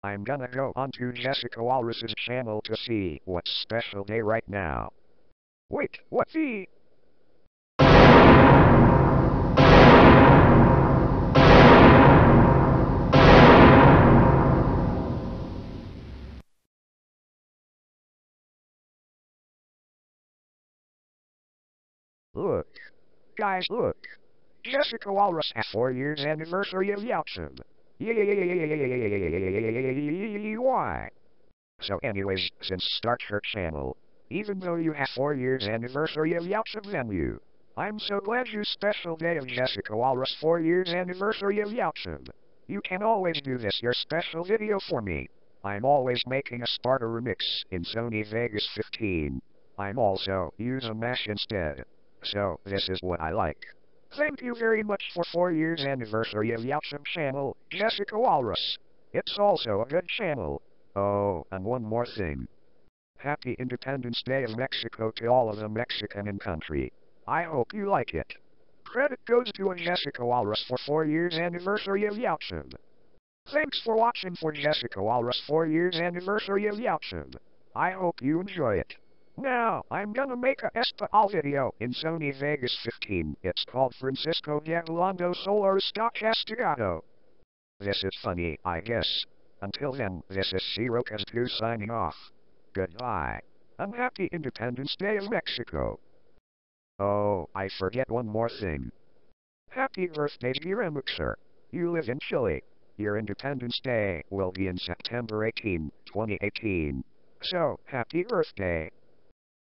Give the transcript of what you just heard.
I'm gonna go onto Jessica Walrus's channel to see what's special day right now. Wait, what's the... Look. Guys, look. Jessica Walrus has 4 years anniversary of YouTube. Why? So anyways, since start her channel, even though you have 4 years anniversary of YouTube venue, I'm so glad you special day of Jessica Walrus 4 years anniversary of YouTube. You can always do this your special video for me. I'm always making a Sparta remix in Sony Vegas 15. I'm also using Mesh instead. So this is what I like. Thank you very much for 4 years anniversary of YouTube channel, Jessica Walrus. It's also a good channel. Oh, and one more thing. Happy Independence Day of Mexico to all of the Mexican in country. I hope you like it. Credit goes to Jessica Walrus for 4 years anniversary of YouTube. Thanks for watching for Jessica Walrus 4 years anniversary of YouTube. I hope you enjoy it. Now, I'm gonna make a SPL video in Sony Vegas 15. It's called Francisco de Orlando Solar Stock Castigado. This is funny, I guess. Until then, this is Zero2 signing off. Goodbye. And happy Independence Day of Mexico. Oh, I forget one more thing. Happy birthday ZGURemixer. You live in Chile. Your Independence Day will be in September 18, 2018. So, happy birthday.